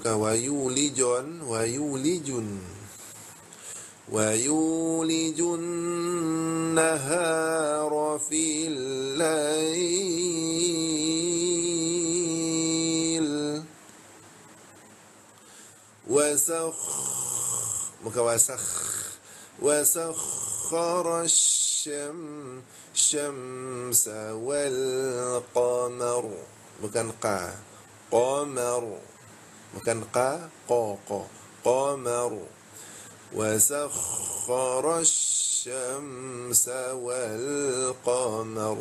bukan wayulijun, wayulijun. Wayulijun nahara fil lail. Bukan wasakhara syamsa wal qamar. Bukan qa. Qamar. Bukan qa, qamar. وسخر الشمس والقمر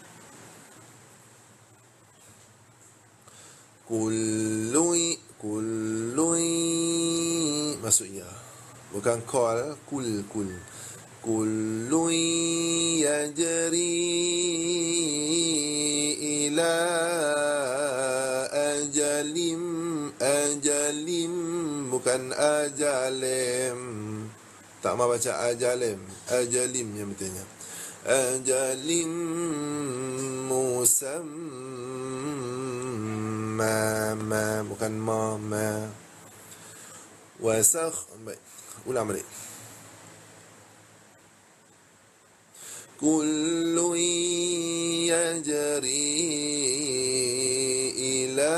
كل masuk ya, bukan kul kullu yajri ila ajalim, bukan ajalim. Tak mau baca ajalim, ajalim yang betulnya. Ajalim musamma, bukan ma. Baik, ulang balik. Kullu yajri ila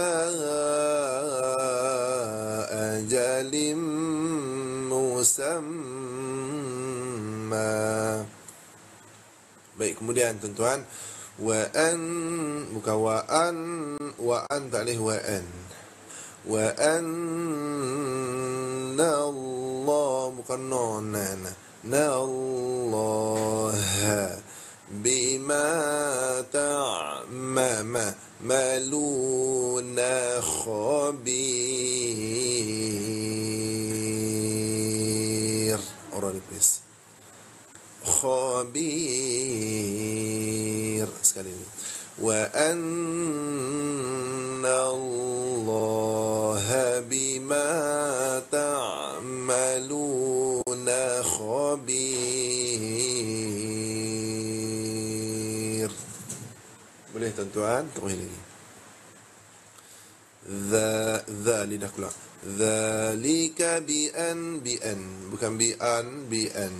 ajalim musamma. Baik, kemudian tuan-tuan, bukan wa an tak boleh wa anna Allah, bukan na Allah bima ta'maluna khabir. Orang replace khabir sekali ini. Wa anna Allah bima ta'maluna khabir. Boleh tuan-tuan, terus lagi. Lidah keluar. Dzalika bi'an, bukan bi'an.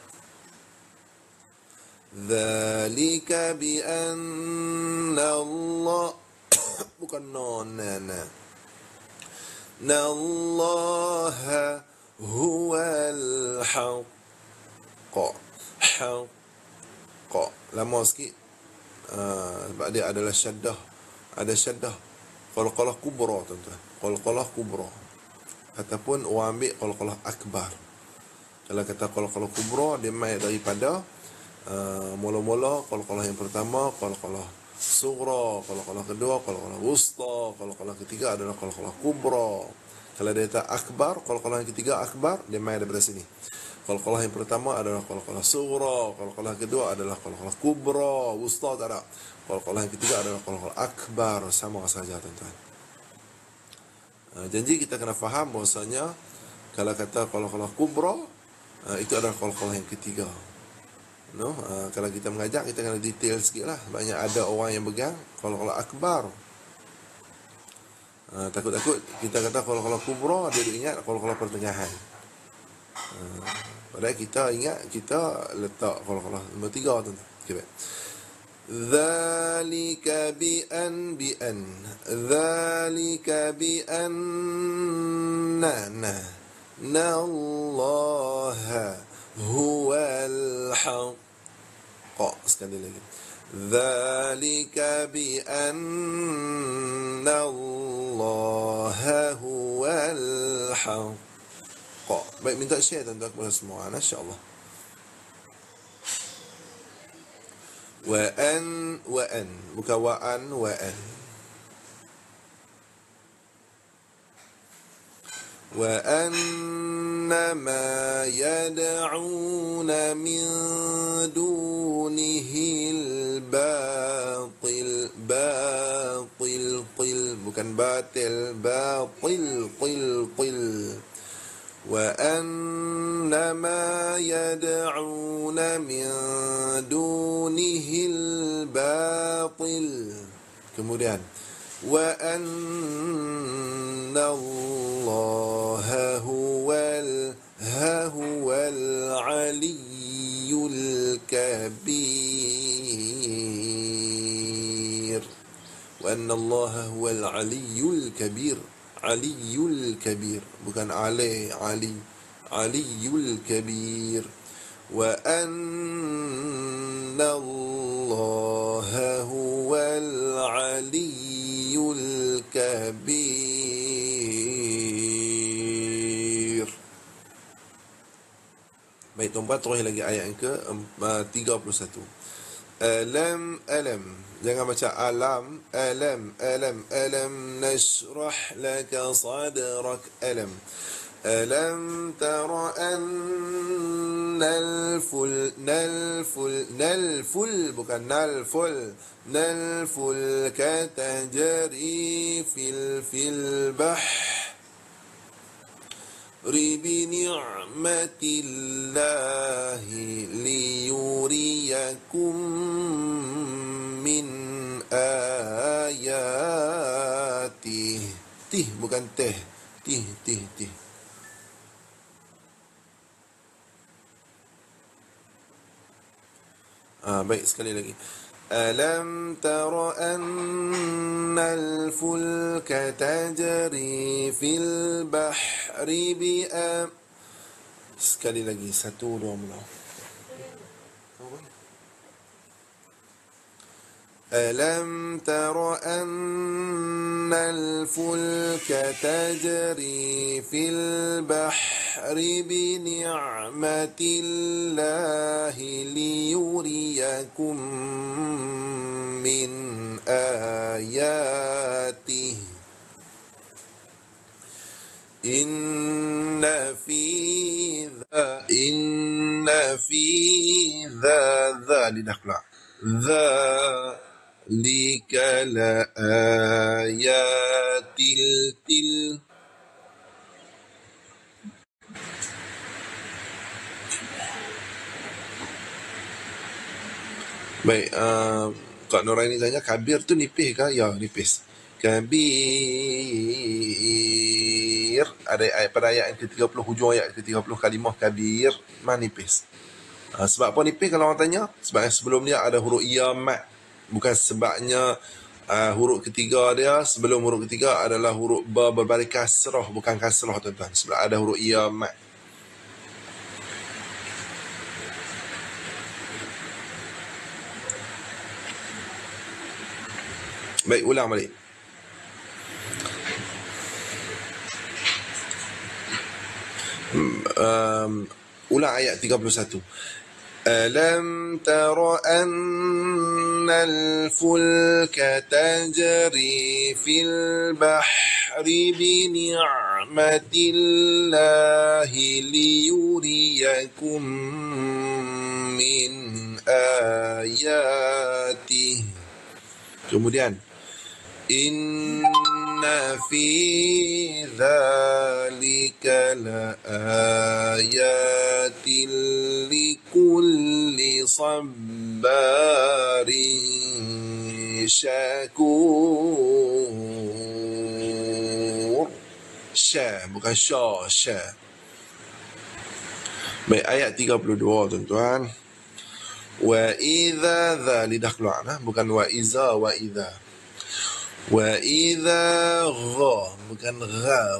Dzalika bi'anna Allah, bukan nana. Nallaha huwal haqq. Lama sikit. Sebab dia adalah syaddah. Ada syaddah. Qalqalah kubra, tuan-tuan. Qalqalah kubra. Ataupun orang ambil qalqalah akbar. Kalau kata qalqalah kubra, dia mai daripada mula-mula qalqalah yang pertama, qalqalah sughra, qalqalah kedua, qalqalah wusta, qalqalah ketiga adalah qalqalah kubra. Kalau dia kata akbar, qalqalah yang ketiga akbar, dia mai daripada sini. Qalqalah yang pertama adalah qalqalah sughra, qalqalah kedua adalah qalqalah kubra, wusta tak ada. Qalqalah yang ketiga adalah qalqalah akbar, sama saja tuan-tuan. Janji kita kena faham bahasanya kalau kata qalqalah kubra, itu adalah qalqalah yang ketiga. No, kalau kita mengajar kita kena detail sikit lah. Banyak ada orang yang pegang qalqalah akbar. Takut-takut kita kata qalqalah kubra, dia ingat qalqalah pertengahan. Padahal kita ingat kita letak qalqalah nombor 3 tu. Okey, baik. Dzalika bi'an. Dzalika bi'anna Allah huwal haqq. Sekali lagi. Dzalika bi'anna Allah huwal haqq. Baik, minta share tuan-tuan kepada semua, insya-Allah. Wa an, bukan wa an. وأن ما يدعون من دونه الباطل bukan batil, batil. وأن ما يدعون من دونه الباطل. Kemudian وأن الله هو العلي الكبير. وأن الله هو العلي الكبير. علي الكبير bukan علي الكبير. وأن الله هو العلي الكبير. Baik tuan-tuan, terus lagi ayat yang ke 31. Alam. Jangan baca alam. Alam nashrah laka sadrak. Alam tara annal ful bukan nal ful katajri fil bahr بنعمة الله ليريكم من آياته. Tih bukan teh. Tih. Baik, sekali lagi. Alam tara annal fulka tajri fil bahri sekali lagi, 1, 2 mula. Alam tara annal fulka tajri fil bahri bi ni'matillahi liyuriyakum min ayatihi. Inna fi dha lidah pula. Dhalika la ayatil til. Baik, Kak Nuraini tanya, kabir tu nipis ke? Ya, nipis. Kabir. Ada pada ayat yang ke-30, hujung ayat ke-30, kalimah kabir, nipis. Sebab apa nipis kalau orang tanya? Sebab sebelum dia ada huruf ya mat. Bukan sebabnya huruf ketiga dia, sebelum huruf ketiga adalah huruf ba berbaris kasrah, bukan kasrah tuan-tuan. Sebab ada huruf ya mat. Baik, ulang balik. Ulang ayat 31. Alam tara annal fulka tajri fil bahri bi ni'matillahi liyuriyakum min ayatihi. Kemudian Inna fi dhalika la ayatin likulli sabbarin syakur. Sya, bukan sya. Baik, ayat 32 tuan-tuan. Wa idza dha, lidah keluar, bukan wa iza, wa idza. Wa idza gha, bukan gha.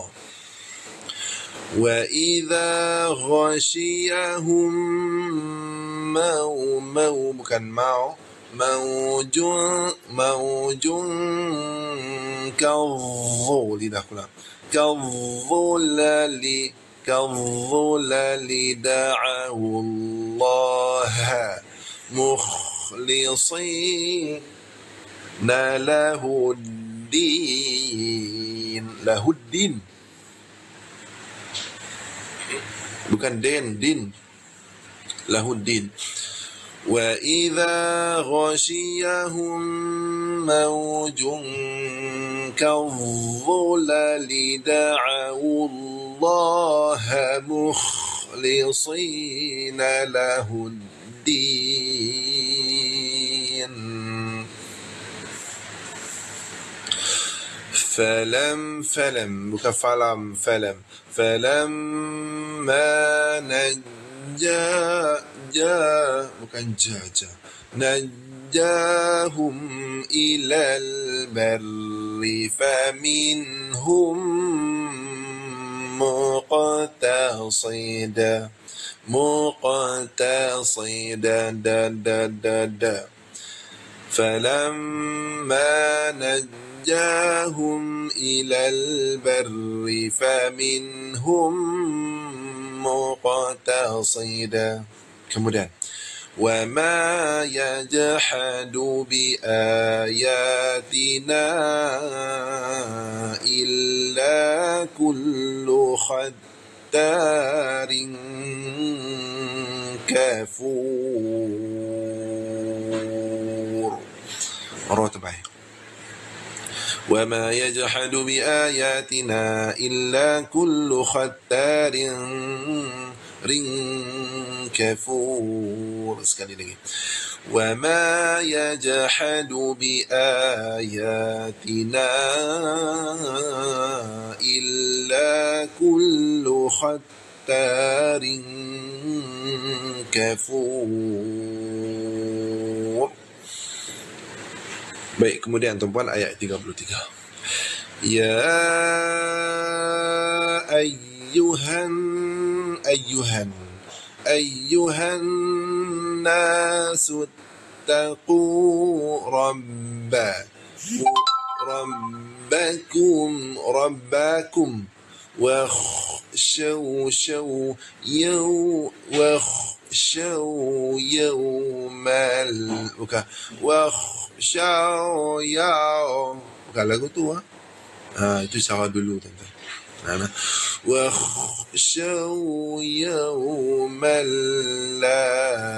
Wa idza ghashiyahum mau, bukan mau. Maujun kadhu, lidah keluar. كالظلل دعوا الله مخلصين له الدين. Bukan din. Lahu الدين. وإذا غشيهم موج كالظلل دعوا الله مخلصين له الدين فلم bukan falam فلما نجا bukan ja نجاهم إلى البر فمنهم مقتصدا دا فلما نجاهم إلى البر فمنهم مقتصدا. Kemudian وما يجحد بآياتنا إلا كل ختار كفور. مرة تبعي وما يجحد بآياتنا إلا كل ختار كفور. Sekali lagi. وما يجحد بآياتنا إلا كل ختار كفور. Baik, kemudian tuan-tuan ayat 33. Ya ayyuhan nasu ittaqu rabbakum واخشوا يوما bukan lagu tu itu cara dulu tuan-tuan. واخشوا يوما لا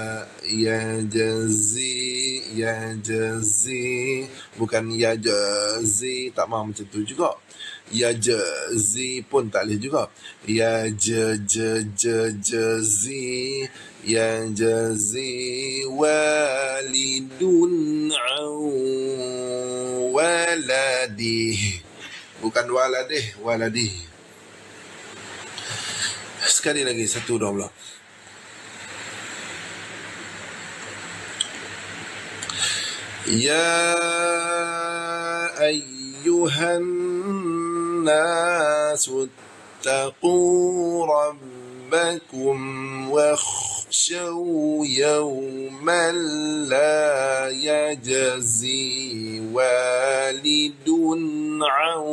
يجزي bukan yajzi, tak mahu macam tu juga. Yajzi pun tak boleh juga. Yajzi walidun an waladih, bukan waladih. Sekali lagi, 1, 2. Ya ayyuhan nasu ittaqu rabbakum wakhshaw yawman la yajzi walidun an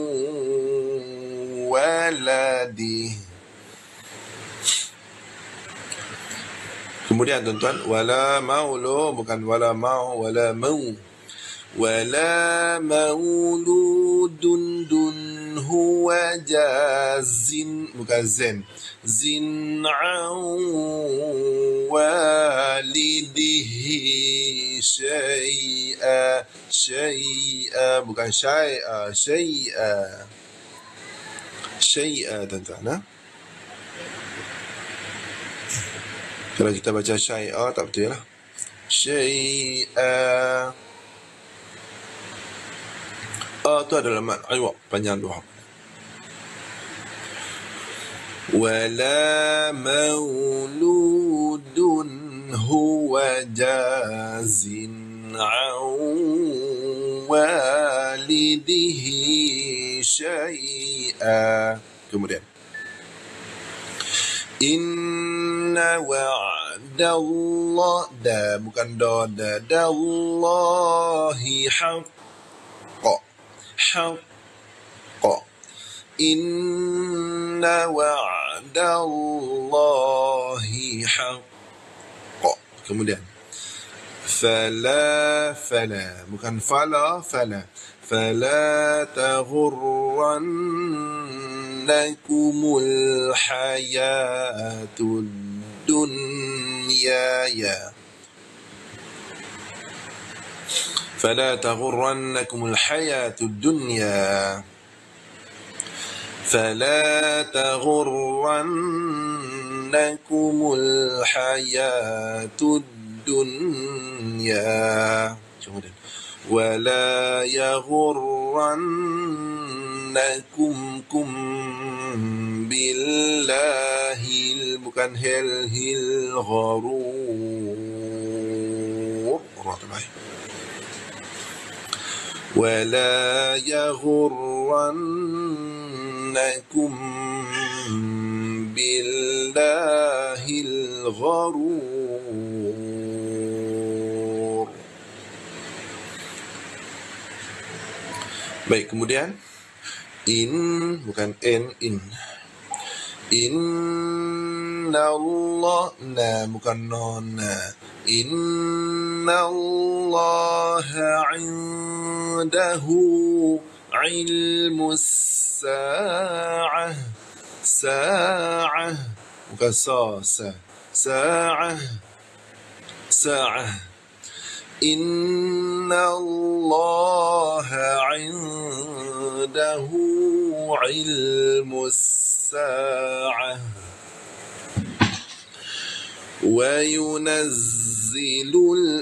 waladih. Kemudian tuan-tuan, wala maulu, bukan wala mau, wala mauludun huwa jazin, bukan zen, zin'an walidihi syai'a, bukan syai'a tuan-tuan. Kalau kita baca syai'a tak betul lah. Syai'a. Tu adalah mat iwaq, panjang dua. Wala mauludun huwa jazin an walidihi syai'a. Kemudian inna wa'dallah, bukan dallahi haqqa. Inna wa'dallahi haqqa. Kemudian fala, bukan fala taghurrannakumul hayatud dunya فلا تغرنكم الحياة الدنيا فلا تغرنكم الحياة الدنيا ولا يغرنكم يغرنكم بالله bukan hil gharur. ولا يغرنكم بالله الغرور. Baik, kemudian bukan in. Inna Allah, bukan non. Inna Allah indahu ilmus sa'ah. Sa'ah, bukan sa'ah. Inna Allah indahu ilmus sa'ah. وينزل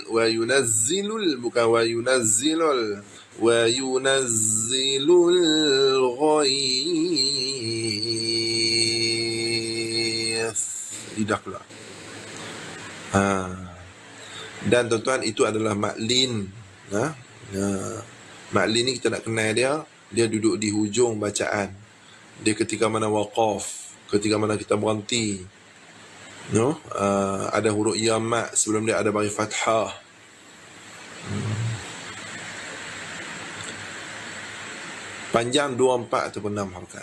الغيث. Lidah pula. Dan tuan-tuan, itu adalah maklin. Maklin ni kita nak kenal dia duduk di hujung bacaan. Dia ketika mana waqaf, ketika mana kita berhenti. Ada huruf ya mat, sebelum dia ada bagi fathah. Panjang 24 ataupun 6 harakat.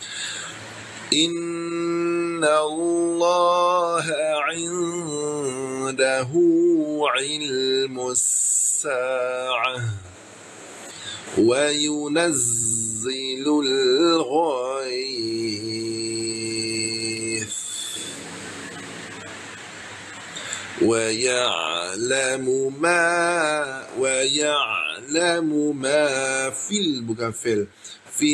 Inna Allah indahu ilmus sa'ah wa yunazzilul ghaith ويعلم ما في bukan في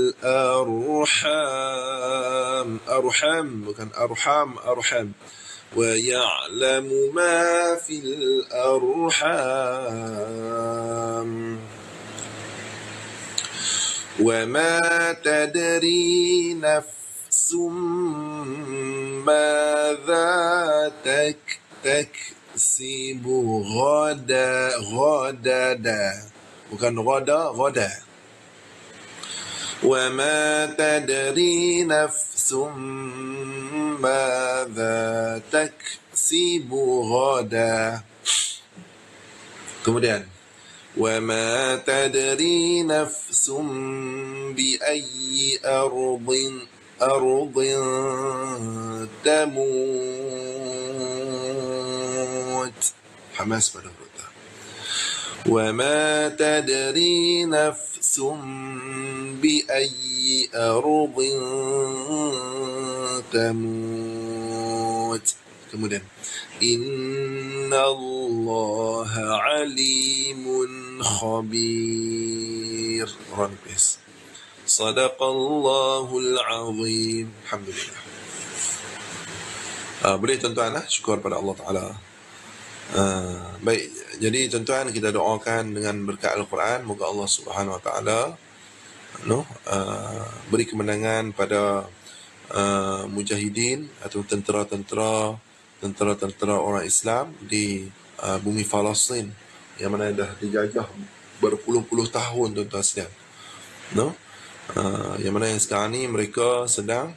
الأرحام. bukan أرحام. ويعلم ما في الأرحام وما تدري نفس ماذا تكسب غدا. bukan غدا. وما تدري نفس ماذا تكسب غدا. kemudian وما تدري نفس بأي أرض تموت. حماس pada huruf ta. وما تدري نفس بأي أرض تموت. kemudian Inna Allah alimun khabir. Sadaqallahul azim. Alhamdulillah. Boleh tuan-tuan, syukur pada Allah Ta'ala. Baik, jadi tuan-tuan, kita doakan dengan berkat Al-Quran, moga Allah Subhanahu Wa Ta'ala beri kemenangan pada mujahidin atau tentera-tentera orang Islam di bumi Palestin yang mana dah dijajah berpuluh-puluh tahun, tuan-tuan sekalian. Yang mana yang sekarang ni mereka sedang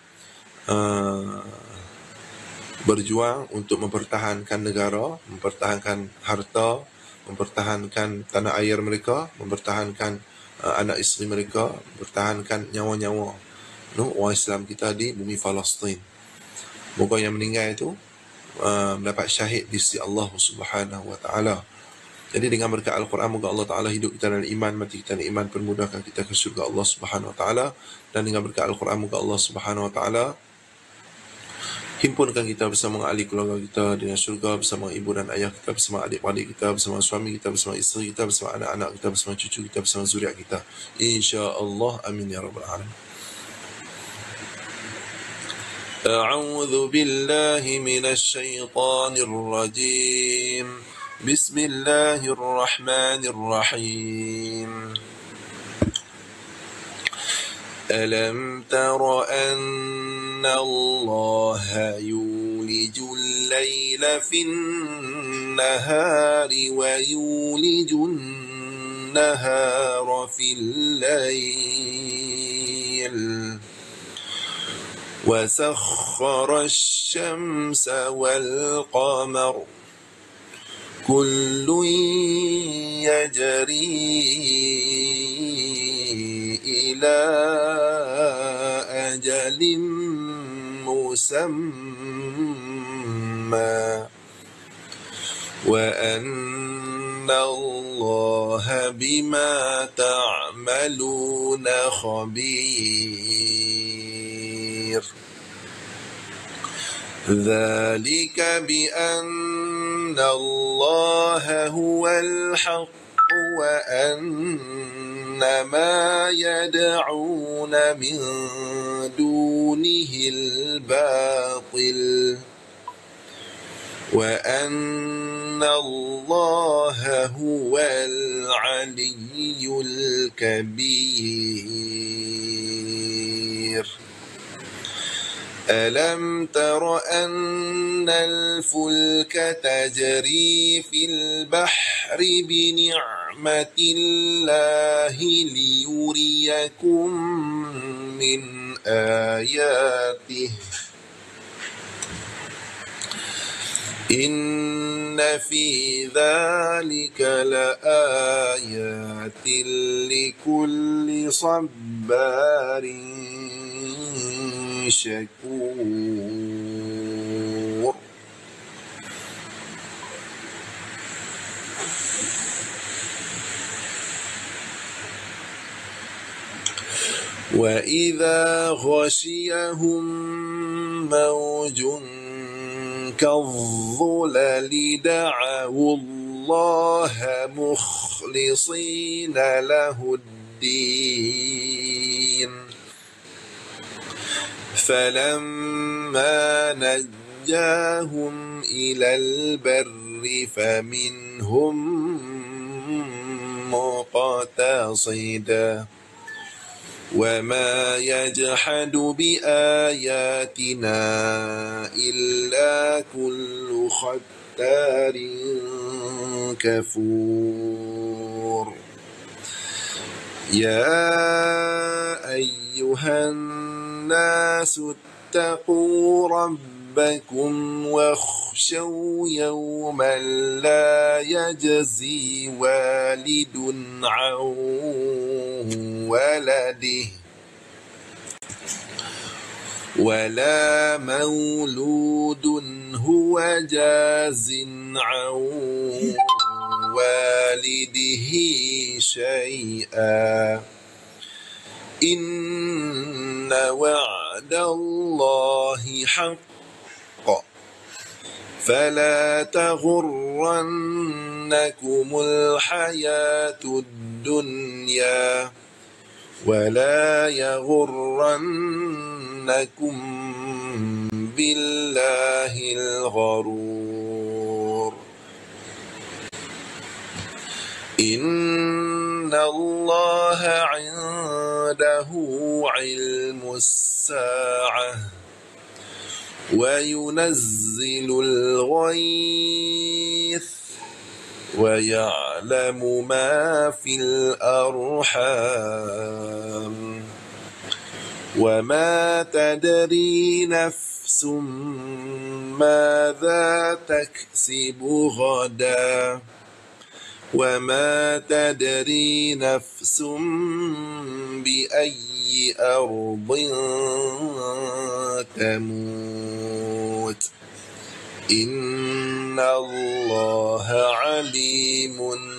berjuang untuk mempertahankan negara, mempertahankan harta, mempertahankan tanah air mereka, mempertahankan anak isteri mereka, mempertahankan nyawa-nyawa orang Islam kita di bumi Palestin. Moga yang meninggal itu mendapat syahid di sisi Allah Subhanahu Wa Ta'ala. Jadi dengan berkat Al-Quran, moga Allah Ta'ala hidup kita dalam iman, mati kita dalam iman, permudahkan kita ke syurga Allah Subhanahu Wa Ta'ala. Dan dengan berkat Al-Quran, moga Allah Subhanahu Wa Ta'ala himpunkan kita bersama ahli keluarga kita dengan syurga, bersama ibu dan ayah kita, bersama adik-adik kita, bersama suami kita, bersama isteri kita, bersama anak-anak kita, bersama cucu kita, bersama zuriat kita, insya-Allah. Amin ya rabbal alamin. أعوذ بالله من الشيطان الرجيم. بسم الله الرحمن الرحيم. ألم تر أن الله يولج الليل في النهار ويولج النهار في الليل وسخر الشمس والقمر كل يجري إلى أجل مسمى وأن الله بما تعملون خبير ذلك بأن الله هو الحق وأن ما يدعون من دونه الباطل وأن الله هو العلي الكبير ألم تر أن الفلك تجري في البحر بنعمة الله ليريكم من آياته إن في ذلك لآيات لكل صبار شكور وإذا غشيهم موج كالظلل دعوا الله مخلصين له الدين فلما نجاهم إلى البر فمنهم مقتصد وما يجحد بآياتنا إلا كل ختار كفور يا أيها الناس اتقوا ربكم واخشوا يوما لا يجزي والد عن ولده ولا مولود هو جاز عن والده شيئا إن وعد الله حق فلا تغرنكم الحياة الدنيا ولا يغرنكم بالله الغرور إن الله عنده علم الساعة وينزل الغيث ويعلم ما في الأرحام وما تدري نفس ماذا تكسب غدا وما تدري نفس بأي أرض تموت إن الله عليم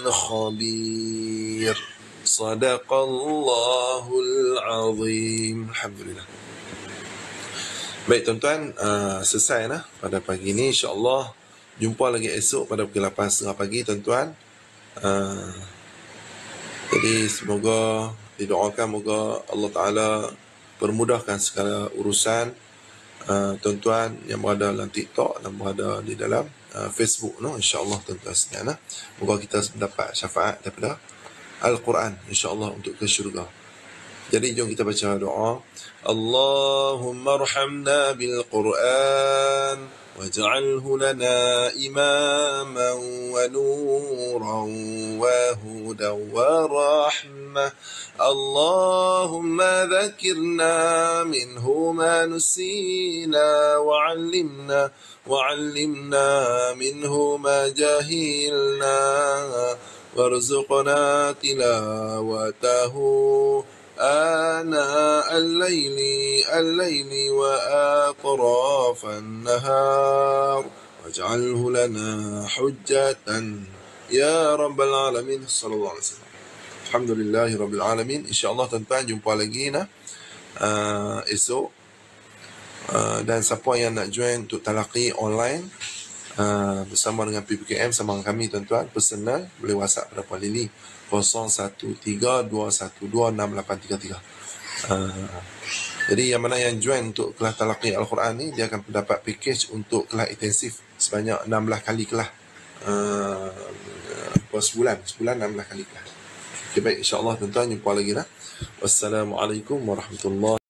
خبير صدق الله العظيم. Alhamdulillah. Baik tuan-tuan, selesai lah pada pagi ni. InsyaAllah jumpa lagi esok pada pukul 8.30 pagi tuan-tuan. Jadi semoga didoakan moga Allah Ta'ala permudahkan segala urusan tuan-tuan yang berada dalam TikTok dan berada di dalam Facebook, no? InsyaAllah tuan-tuan sekalian, moga kita mendapat syafaat daripada Al-Quran, insyaAllah, untuk ke syurga. Jadi jom kita baca doa. Allahumma arhamna bil Quran waj'alhu lana imaman wa nuran wa hudan wa rahmah. Allahumma dhakirna minhu ma nusina وعلمنا منه ما جهلنا وارزقنا تلاوته آناء الليل وأطراف النهار واجعله لنا حجة يا رب العالمين صلى الله عليه وسلم. Alhamdulillah Rabbil Alamin. InsyaAllah tuan-tuan jumpa lagi esok. Dan siapa yang nak join untuk talaqi online bersama dengan PPKM sama dengan kami tuan-tuan, personal, boleh WhatsApp pada Puan Lily 0132182833. Jadi yang mana yang join untuk kelas talaqi Al-Quran ni, dia akan mendapat package untuk kelas intensif sebanyak 16 kali kelas sebulan 16 kali kelas. Okay, baik, insyaAllah tuan-tuan jumpa lagi lah. Wassalamualaikum warahmatullahi